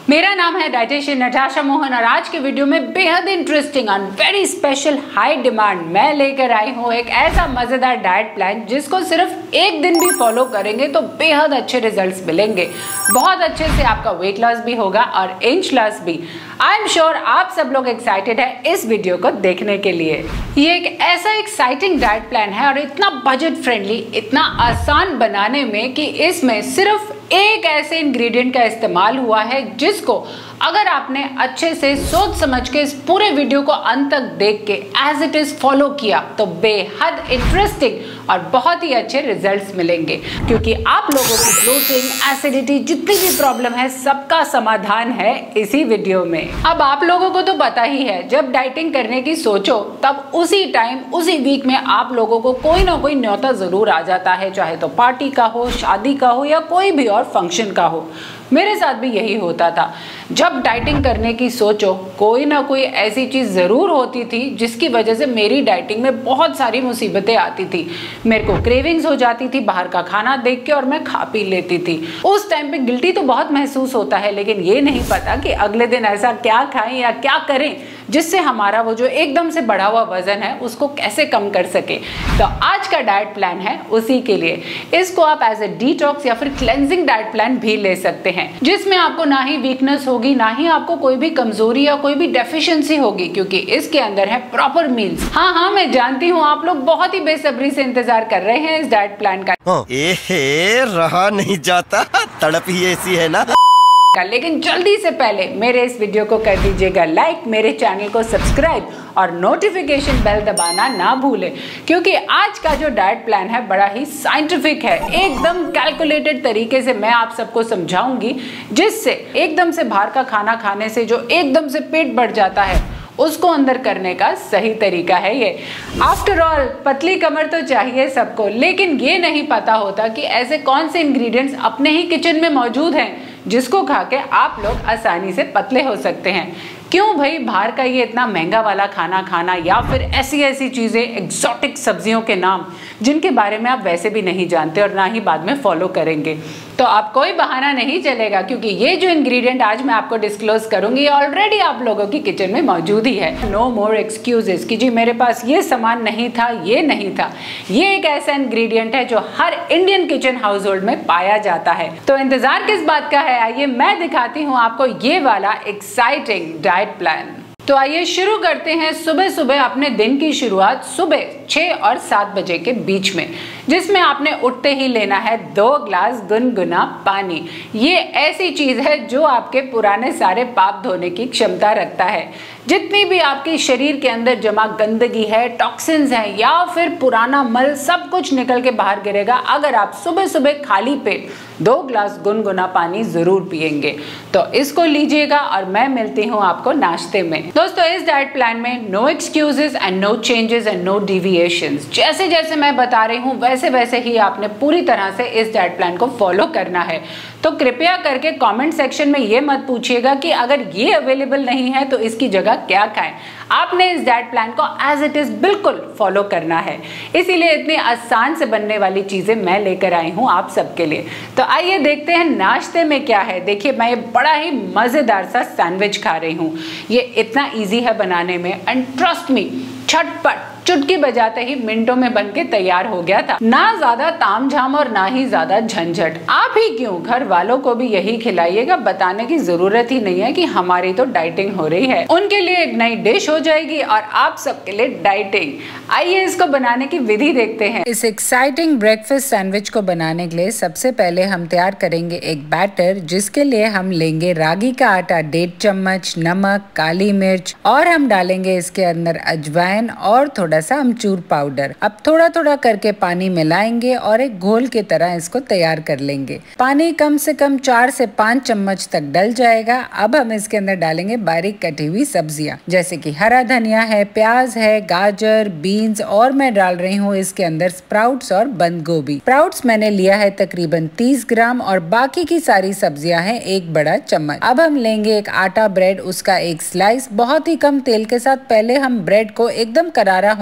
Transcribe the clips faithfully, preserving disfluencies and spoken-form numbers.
मेरा नाम है डाइटिशियन नटाशा मोहन और आज के वीडियो में बेहद interesting and very special high demand मैं लेकर आई हूँ एक ऐसा मजेदार डाइट प्लान जिसको सिर्फ एक दिन भी फॉलो करेंगे तो बेहद अच्छे रिजल्ट्स मिलेंगे। बहुत अच्छे से आपका वेट लॉस भी होगा और इंच लॉस भी। आई एम श्योर आप सब लोग एक्साइटेड है इस वीडियो को देखने के लिए। ये एक ऐसा एक्साइटिंग डाइट प्लान है और इतना बजट फ्रेंडली, इतना आसान बनाने में कि इसमें सिर्फ एक ऐसे इंग्रेडिएंट का इस्तेमाल हुआ है जिसको अगर आपने अच्छे से सोच समझ के इस पूरे वीडियो को अंत तक देख के एज इट इज फॉलो किया तो बेहद इंटरेस्टिंग और बहुत ही अच्छे रिजल्ट्स मिलेंगे, क्योंकि आप लोगों की ब्लोटिंग, एसिडिटी, जितनी भी प्रॉब्लम है सबका समाधान है इसी वीडियो में। अब आप लोगों को तो पता ही है, जब डाइटिंग करने की सोचो तब उसी टाइम उसी वीक में आप लोगों को कोई ना कोई न्योता जरूर आ जाता है, चाहे तो पार्टी का हो, शादी का हो या कोई भी और फंक्शन का हो। मेरे साथ भी यही होता था। जब डाइटिंग करने की सोचो कोई ना कोई ऐसी चीज जरूर होती थी जिसकी वजह से मेरी डाइटिंग में बहुत सारी मुसीबतें आती थी। मेरे को क्रेविंग्स हो जाती थी बाहर का खाना देख के और मैं खा पी लेती थी। उस टाइम पे गिल्टी तो बहुत महसूस होता है, लेकिन ये नहीं पता कि अगले दिन ऐसा क्या खाएं या क्या करें जिससे हमारा वो जो एकदम से बढ़ा हुआ वजन है उसको कैसे कम कर सके। तो आज का डाइट प्लान है उसी के लिए। इसको आप एज ए डिटॉक्स या फिर क्लेंजिंग डाइट प्लान भी ले सकते हैं, जिसमें आपको ना ही वीकनेस होगी ना ही आपको कोई भी कमजोरी या कोई भी डेफिशिएंसी होगी, क्योंकि इसके अंदर है प्रॉपर मील्स। हाँ हाँ मैं जानती हूँ आप लोग बहुत ही बेसब्री से इंतजार कर रहे हैं इस डाइट प्लान का। एहे, रहा नहीं जाता, तड़प ही ऐसी है ना। लेकिन जल्दी से पहले मेरे इस वीडियो को कर दीजिएगा लाइक, मेरे चैनल को सब्सक्राइब और नोटिफिकेशन बेल दबाना ना भूलें, क्योंकि आज का जो डाइट प्लान है बड़ा ही साइंटिफिक है। एकदम कैलकुलेटेड तरीके से मैं आप सबको समझाऊंगी, जिससे एकदम से बाहर का खाना खाने से जो एकदम से पेट बढ़ जाता है उसको अंदर करने का सही तरीका है ये। आफ्टर ऑल पतली कमर तो चाहिए सबको, लेकिन ये नहीं पता होता कि ऐसे कौन से इंग्रेडिएंट्स अपने ही किचन में मौजूद हैं जिसको खा के आप लोग आसानी से पतले हो सकते हैं। क्यों भाई बाहर का ये इतना महंगा वाला खाना खाना या फिर ऐसी ऐसी चीज़ें, एग्जॉटिक सब्जियों के नाम जिनके बारे में आप वैसे भी नहीं जानते और ना ही बाद में फॉलो करेंगे। तो आप कोई बहाना नहीं चलेगा, क्योंकि ये जो इंग्रेडिएंट आज मैं आपको डिस्क्लोज करूंगी ऑलरेडी आप लोगों की किचन में मौजूद ही है। नो मोर एक्सक्यूजेस कि जी मेरे पास ये सामान नहीं था, ये नहीं था। ये एक ऐसा इंग्रेडिएंट है जो हर इंडियन किचन हाउस होल्ड में पाया जाता है। तो इंतजार किस बात का है, आइए मैं दिखाती हूँ आपको ये वाला एक्साइटिंग डाइट प्लान। तो आइए शुरू करते हैं सुबह सुबह अपने दिन की शुरुआत सुबह छह और सात बजे के बीच में, जिसमें आपने उठते ही लेना है दो ग्लास गुनगुना पानी। ये ऐसी चीज है जो आपके पुराने सारे पाप धोने की क्षमता रखता है। जितनी भी आपके शरीर के अंदर जमा गंदगी है, टॉक्सिन्स हैं या फिर पुराना मल, सब कुछ निकल के बाहर गिरेगा अगर आप सुबह सुबह खाली पेट दो ग्लास गुनगुना पानी जरूर पिएंगे। तो इसको लीजिएगा और मैं मिलती हूँ आपको नाश्ते में। दोस्तों इस डाइट प्लान में no excuses and no changes and no deviations. जैसे जैसे मैं बता रही हूँ वैसे वैसे ही आपने पूरी तरह से इस डाइट प्लान को फॉलो करना है। तो कृपया करके कमेंट सेक्शन में ये मत पूछिएगा कि अगर ये अवेलेबल नहीं है तो इसकी जगह क्या खाएं। आपने इस डाइट प्लान को एज इट इज बिल्कुल फॉलो करना है, इसीलिए इतनी आसान से बनने वाली चीजें मैं लेकर आई हूँ आप सबके लिए। तो आइए देखते हैं नाश्ते में क्या है। देखिए मैं ये बड़ा ही मजेदार सा सैंडविच खा रही हूँ। ये इतना इजी है बनाने में एंड ट्रस्ट मी, झटपट चुटकी बजाते ही मिनटों में बनके तैयार हो गया था। ना ज्यादा तामझाम और ना ही ज्यादा झंझट। आप ही क्यों घर वालों को भी यही खिलाइएगा, बताने की जरूरत ही नहीं है कि हमारी तो डाइटिंग हो रही है। उनके लिए एक नई डिश हो जाएगी और आप सबके लिए डाइटिंग। आइए इसको बनाने की विधि देखते हैं। इस एक्साइटिंग ब्रेकफास्ट सैंडविच को बनाने के लिए सबसे पहले हम तैयार करेंगे एक बैटर, जिसके लिए हम लेंगे रागी का आटा डेढ़ चम्मच, नमक, काली मिर्च और हम डालेंगे इसके अंदर अजवाइन और थोड़ा सा अमचूर पाउडर। अब थोड़ा थोड़ा करके पानी मिलाएंगे और एक घोल की तरह इसको तैयार कर लेंगे। पानी कम से कम चार से पाँच चम्मच तक डल जाएगा। अब हम इसके अंदर डालेंगे बारीक कटी हुई सब्जियां, जैसे कि हरा धनिया है, प्याज है, गाजर, बीन्स और मैं डाल रही हूँ इसके अंदर स्प्राउट्स और बंद गोभी। स्प्राउट्स मैंने लिया है तकरीबन तीस ग्राम और बाकी की सारी सब्जियां हैं एक बड़ा चम्मच। अब हम लेंगे एक आटा ब्रेड, उसका एक स्लाइस बहुत ही कम तेल के साथ पहले हम ब्रेड को एकदम करारा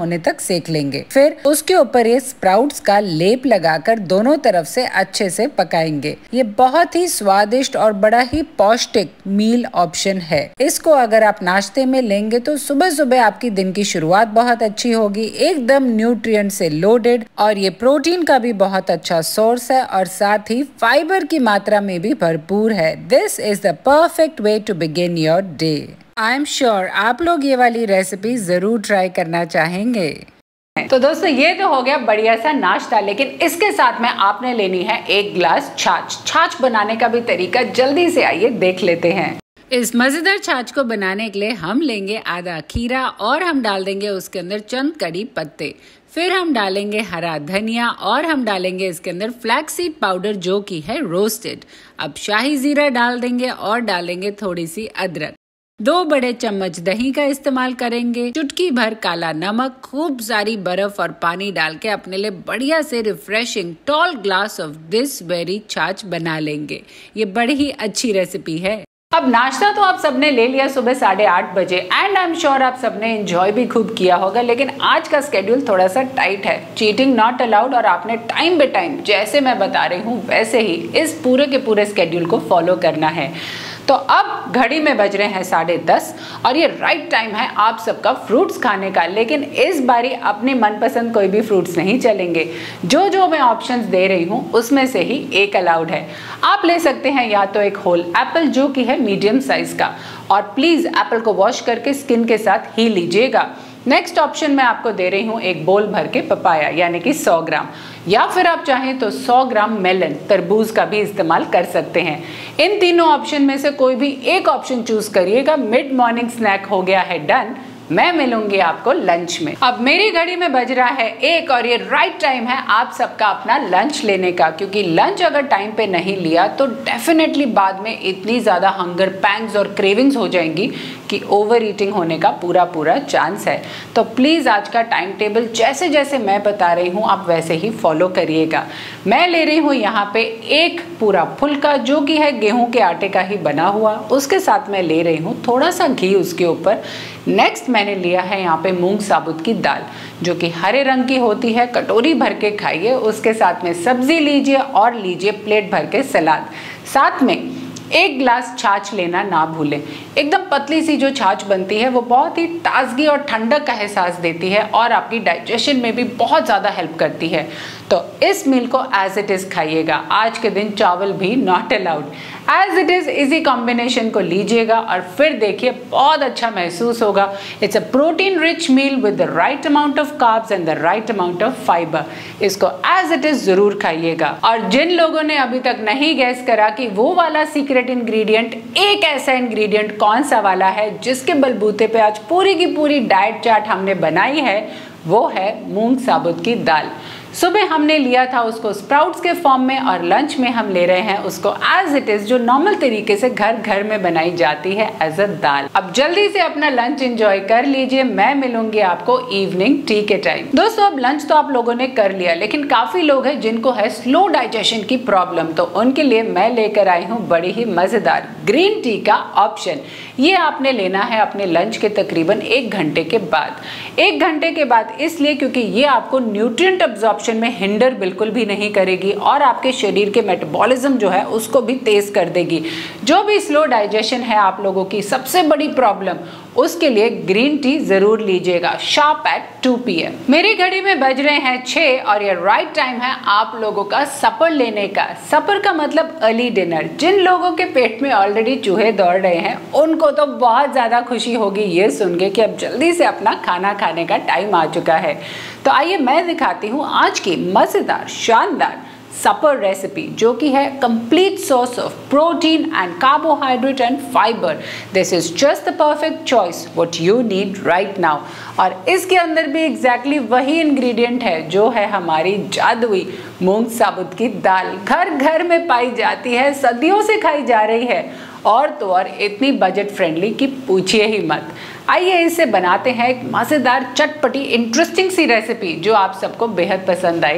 होने तक सेक लेंगे। फिर उसके ऊपर ये स्प्राउट्स का लेप लगाकर दोनों तरफ से अच्छे से पकाएंगे। ये बहुत ही स्वादिष्ट और बड़ा ही पौष्टिक मील ऑप्शन है। इसको अगर आप नाश्ते में लेंगे तो सुबह सुबह आपकी दिन की शुरुआत बहुत अच्छी होगी, एकदम न्यूट्रिएंट से लोडेड, और ये प्रोटीन का भी बहुत अच्छा सोर्स है और साथ ही फाइबर की मात्रा में भी भरपूर है। This is the perfect way to begin your day. I am sure आप लोग ये वाली रेसिपी जरूर ट्राई करना चाहेंगे। तो दोस्तों ये तो हो गया बढ़िया सा नाश्ता, लेकिन इसके साथ में आपने लेनी है एक गिलास छाछ। छाछ बनाने का भी तरीका जल्दी से आइए देख लेते हैं। इस मजेदार छाछ को बनाने के लिए हम लेंगे आधा खीरा और हम डाल देंगे उसके अंदर चंद कड़ी पत्ते। फिर हम डालेंगे हरा धनिया और हम डालेंगे इसके अंदर फ्लैक्सीड पाउडर जो कि है रोस्टेड। अब शाही जीरा डाल देंगे और डालेंगे थोड़ी सी अदरक। दो बड़े चम्मच दही का इस्तेमाल करेंगे, चुटकी भर काला नमक, खूब सारी बर्फ और पानी डाल के अपने लिए बढ़िया से refreshing tall glass of this very chaas बना लेंगे। ये बड़ी ही अच्छी रेसिपी है। अब नाश्ता तो आप सबने ले लिया सुबह साढ़े आठ बजे एंड आई एम श्योर आप सबने एंजॉय भी खूब किया होगा, लेकिन आज का स्केड्यूल थोड़ा सा टाइट है। चीटिंग नॉट अलाउड और आपने टाइम बे टाइम जैसे मैं बता रही हूँ वैसे ही इस पूरे के पूरे स्केड्यूल को फॉलो करना है। तो अब घड़ी में बज रहे हैं साढ़े दस और ये राइट टाइम है आप सबका फ्रूट्स खाने का, लेकिन इस बारी अपने मनपसंद कोई भी फ्रूट्स नहीं चलेंगे। जो जो मैं ऑप्शंस दे रही हूँ उसमें से ही एक अलाउड है। आप ले सकते हैं या तो एक होल एप्पल जो कि है मीडियम साइज का, और प्लीज एप्पल को वॉश करके स्किन के साथ ही लीजिएगा। नेक्स्ट ऑप्शन मैं आपको दे रही हूँ एक बोल भर के पपाया यानी कि सौ ग्राम, या फिर आप चाहें तो सौ ग्राम मेलन तरबूज का भी इस्तेमाल कर सकते हैं। इन तीनों ऑप्शन में से कोई भी एक ऑप्शन चूज करिएगा। मिड मॉर्निंग स्नैक हो गया है डन। मैं मिलूंगी आपको लंच में। अब मेरी घड़ी में बज रहा है एक और ये राइट टाइम है आप सबका अपना लंच लेने का, क्योंकि लंच अगर टाइम पे नहीं लिया तो डेफिनेटली बाद में इतनी ज्यादा हंगर पैंग्स और क्रेविंग्स हो जाएंगी कि ओवर ईटिंग होने का पूरा पूरा चांस है। तो प्लीज आज का टाइम टेबल जैसे जैसे मैं बता रही हूँ आप वैसे ही फॉलो करिएगा। मैं ले रही हूँ यहाँ पे एक पूरा फुल्का जो कि है गेहूं के आटे का ही बना हुआ, उसके साथ मैं ले रही हूँ थोड़ा सा घी उसके ऊपर। नेक्स्ट मैंने लिया है यहाँ पे मूंग साबुत की दाल जो कि हरे रंग की होती है, कटोरी भर के खाइए। उसके साथ में सब्जी लीजिए और लीजिए प्लेट भर के सलाद। साथ में एक गिलास छाछ लेना ना भूलें। एकदम पतली सी जो छाछ बनती है वो बहुत ही ताजगी और ठंडक का एहसास देती है और आपकी डाइजेशन में भी बहुत ज़्यादा हेल्प करती है। तो इस मील को एज इट इज़ खाइएगा। आज के दिन चावल भी not allowed. As it is easy combination को लीजिएगा और फिर देखिए बहुत अच्छा महसूस होगा। It's a protein rich meal with the right amount of carbs and the right amount of fibre. इसको एज इट इज़ ज़रूर खाइएगा। और जिन लोगों ने अभी तक नहीं गैस करा कि वो वाला सीक्रेट इंग्रेडिएंट, एक ऐसा इंग्रेडिएंट कौन सा वाला है जिसके बलबूते पे आज पूरी की पूरी डाइट चार्ट हमने बनाई है, वो है मूंग साबुत की दाल। सुबह हमने लिया था उसको स्प्राउट्स के फॉर्म में और लंच में हम ले रहे हैं उसको एज इट इज जो नॉर्मल तरीके से घर घर में बनाई जाती है एज अ दाल। अब जल्दी से अपना लंच एंजॉय कर लीजिए। मैं मिलूंगी आपको इवनिंग टी के टाइम। दोस्तों अब लंच तो आप लोगों ने कर लिया, लेकिन काफी लोग हैं जिनको है स्लो डाइजेशन की प्रॉब्लम, तो उनके लिए मैं लेकर आई हूँ बड़ी ही मजेदार ग्रीन टी का ऑप्शन। ये आपने लेना है अपने लंच के तकरीबन एक घंटे के बाद। एक घंटे के बाद इसलिए क्योंकि ये आपको न्यूट्रिएंट अब्जॉर्प्शन में हिंडर बिल्कुल भी नहीं करेगी और आपके शरीर के मेटाबॉलिज्म जो है उसको भी तेज कर देगी। जो भी स्लो डाइजेशन है आप लोगों की सबसे बड़ी प्रॉब्लम, उसके लिए ग्रीन टी जरूर लीजिएगा sharp at two P M. मेरी घड़ी में बज रहे हैं छह और ये राइट टाइम है आप लोगों का सपर लेने का। सपर का मतलब अर्ली डिनर। जिन लोगों के पेट में ऑलरेडी चूहे दौड़ रहे हैं उनको तो बहुत ज्यादा खुशी होगी ये सुन के कि अब जल्दी से अपना खाना खाने का टाइम आ चुका है। तो आइए मैं दिखाती हूँ आज की मजेदार शानदार सपर रेसिपी जो कि है complete source of protein and carbohydrate and fibre. This is just the perfect choice what you need right now. और इसके अंदर भी एग्जैक्टली exactly वही इंग्रेडिएंट है जो है हमारी जादुई मूंग साबुत की दाल। घर घर में पाई जाती है, सदियों से खाई जा रही है और तो और इतनी बजट फ्रेंडली कि पूछिए ही मत। आइए इसे बनाते हैं एक मजेदार चटपटी इंटरेस्टिंग सी रेसिपी जो आप सबको बेहद पसंद आएगी।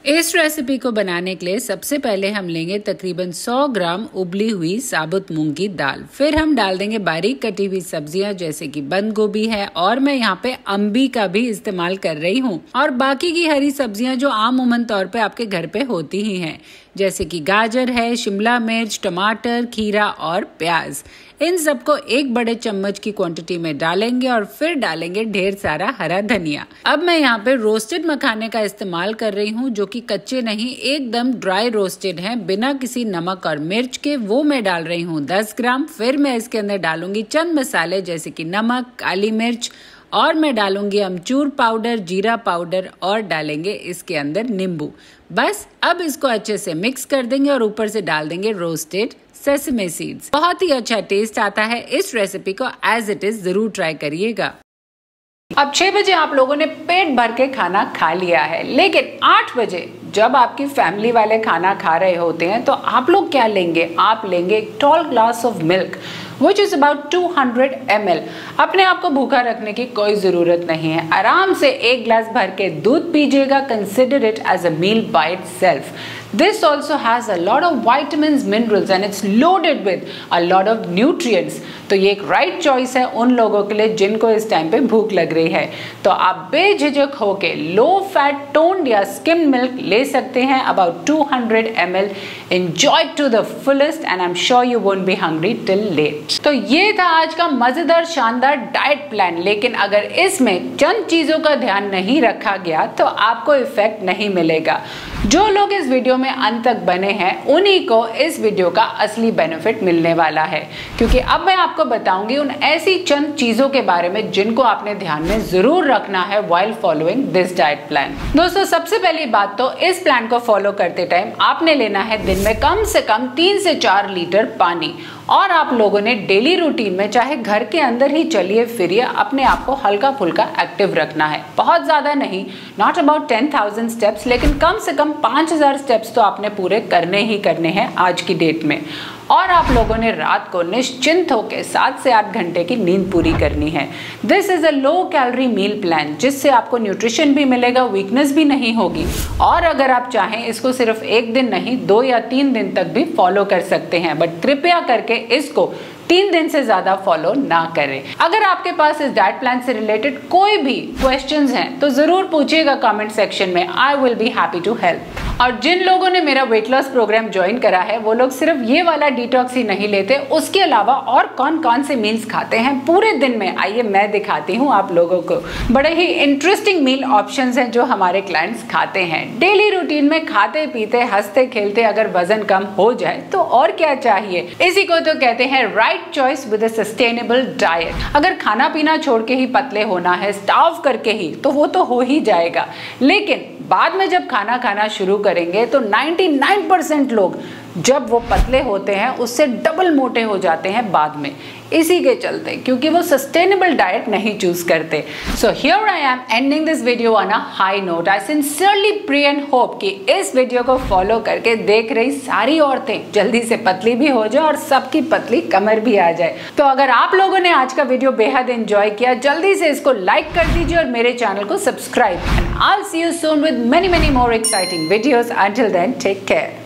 इस रेसिपी को बनाने के लिए सबसे पहले हम लेंगे तकरीबन सौ ग्राम उबली हुई साबुत मूंग की दाल। फिर हम डाल देंगे बारीक कटी हुई सब्जियां जैसे कि बंद गोभी है और मैं यहाँ पे अम्बी का भी इस्तेमाल कर रही हूँ, और बाकी की हरी सब्जियां जो आमूमन तौर पे आपके घर पे होती ही हैं, जैसे कि गाजर है, शिमला मिर्च, टमाटर, खीरा और प्याज। इन सबको एक बड़े चम्मच की क्वांटिटी में डालेंगे और फिर डालेंगे ढेर सारा हरा धनिया। अब मैं यहाँ पे रोस्टेड मखाने का इस्तेमाल कर रही हूँ, जो कि कच्चे नहीं, एकदम ड्राई रोस्टेड हैं, बिना किसी नमक और मिर्च के। वो मैं डाल रही हूँ दस ग्राम। फिर मैं इसके अंदर डालूंगी चंद मसाले जैसे कि नमक, काली मिर्च, और मैं डालूंगी अमचूर पाउडर, जीरा पाउडर, और डालेंगे इसके अंदर नींबू। बस अब इसको अच्छे से मिक्स कर देंगे और ऊपर से डाल देंगे रोस्टेड सेसमे सीड्स। बहुत ही अच्छा टेस्ट आता है। इस रेसिपी को एज इट इज जरूर ट्राई करिएगा। अब छह बजे आप लोगों ने पेट भर के खाना खा लिया है, लेकिन आठ बजे जब आपकी फैमिली वाले खाना खा रहे होते हैं तो आप लोग क्या लेंगे? आप लेंगे एक tall glass of milk which is about two hundred M L. अपने आप को भूखा रखने की कोई जरूरत नहीं है, आराम से एक ग्लास भर के दूध पीजिएगा। Consider it as a meal by itself. This also has a lot of vitamins, minerals and it's loaded with a lot of nutrients. तो ये एक राइट चॉइस है उन लोगों के लिए जिनको इस टाइम पे भूख लग रही है। तो आप बेझिझक होके लो फैट टोन्ड या स्किम मिल्क ले सकते हैं, about two hundred M L. Enjoy to the fullest and I am sure you won't be hungry till late. तो ये था आज का मजेदार शानदार डाइट प्लान, लेकिन अगर इसमें चंद चीजों का ध्यान नहीं रखा गया तो आपको इफेक्ट नहीं मिलेगा। जो लोग इस वीडियो में अंत तक बने हैं उन्हीं को इस वीडियो का असली बेनिफिट मिलने वाला है, क्योंकि अब मैं आपको बताऊंगी उन ऐसी चंद चीजों के बारे में जिनको आपने ध्यान में जरूर रखना है while following this diet plan. दोस्तों, सबसे पहली बात तो इस प्लान को फॉलो करते टाइम आपने लेना है दिन में कम से कम तीन से चार लीटर पानी, और आप लोगों ने डेली रूटीन में चाहे घर के अंदर ही चलिए फिरिए अपने आप को हल्का फुल्का एक्टिव रखना है। बहुत ज्यादा नहीं, not about ten thousand steps, लेकिन कम से कम पांच हजार स्टेप्स तो आपने पूरे करने ही करने हैं आज की डेट में। और आप लोगों ने रात को निश्चिंत होकर सात से आठ घंटे की नींद पूरी करनी है। This is a low calorie meal plan, जिससे आपको न्यूट्रिशन भी मिलेगा, वीकनेस भी नहीं होगी। और अगर आप चाहें इसको सिर्फ एक दिन नहीं, दो या तीन दिन तक भी फॉलो कर सकते हैं, बट कृपया करके इसको तीन दिन से ज्यादा फॉलो ना करें। अगर आपके पास इस डाइट प्लान से रिलेटेड कोई भी क्वेश्चंस हैं तो जरूर पूछिएगा कमेंट सेक्शन में। I will be happy to help. और जिन लोगों ने मेरा वेट लॉस प्रोग्राम ज्वाइन करा है वो लोग सिर्फ ये वाला डिटॉक्स ही नहीं लेते, उसके अलावा और कौन कौन से मील्स खाते हैं पूरे दिन में, आइए मैं दिखाती हूँ आप लोगों को। बड़े ही इंटरेस्टिंग मील ऑप्शंस हैं जो हमारे क्लाइंट्स खाते हैं डेली रूटीन में। खाते पीते हंसते खेलते अगर वजन कम हो जाए तो और क्या चाहिए। इसी को तो कहते हैं right choice with a sustainable diet. अगर खाना पीना छोड़ के ही पतले होना है, स्टार्व करके ही, तो वो तो हो ही जाएगा, लेकिन बाद में जब खाना खाना शुरू करेंगे तो निन्यानवे परसेंट लोग जब वो पतले होते हैं उससे डबल मोटे हो जाते हैं बाद में, इसी के चलते, क्योंकि वो सस्टेनेबल डाइट नहीं चूज करते। So here I am ending this video on a high note. I sincerely pray and hope कि इस वीडियो को फॉलो करके देख रही सारी औरतें जल्दी से पतली भी हो जाए और सबकी पतली कमर भी आ जाए। तो अगर आप लोगों ने आज का वीडियो बेहद एंजॉय किया, जल्दी से इसको लाइक कर दीजिए और मेरे चैनल को subscribe. And I will see you soon with many many more exciting videos. Until then take care.